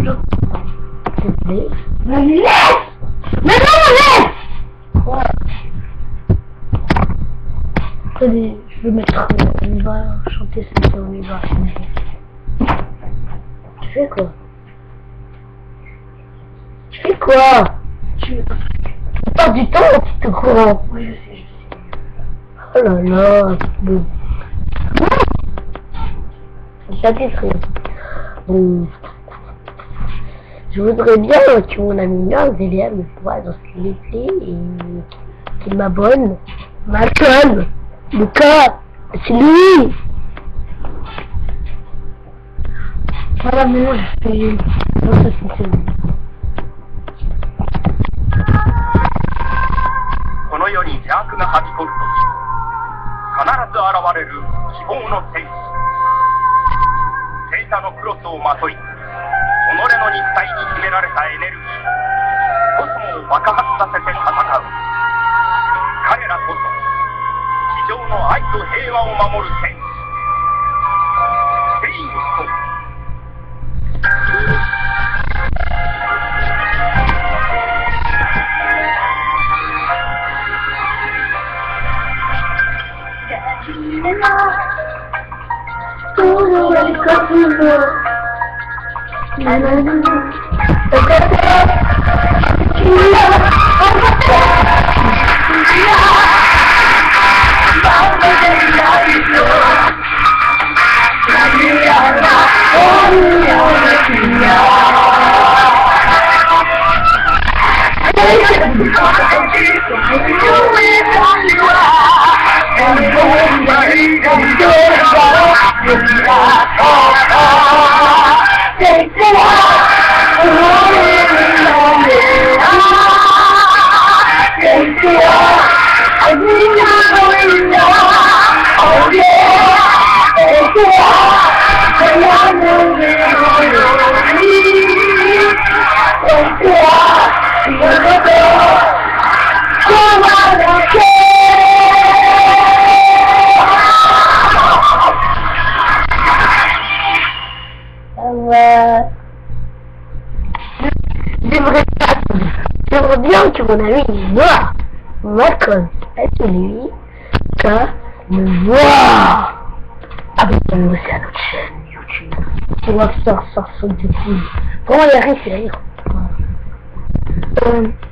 S'il te plaît. Me laisse! Mais non, me laisse! Quoi? Attendez, je veux mettre... on va chanter ça, on y va. Tu fais quoi? Tu fais quoi? Tu perds du temps, tu te crois? Oui, je sais. Oh là là, bon. Ça fait rien. Bon. Je voudrais bien que mon ami Zélia me voit dans ce qu'il plaît et qu'il m'abonne. Malcolm, Lucas, c'est lui. Voilà, maintenant je fais... Non, ça fonctionne. この世に邪悪がはびこると必ず現れる希望の天使星座のクロスをまとい己の肉体に秘められたエネルギーコスモを爆発させて戦う彼らこそ地上の愛と平和を守る天使セイン Todo el camino, la la la, J'aimerais bien que mon ami me voit. Malcolm, est lui qu'à me voir. Abonnez-vous aussi à notre chaîne YouTube. On va faire ça sur YouTube. Comment il y a rien, c'est rire.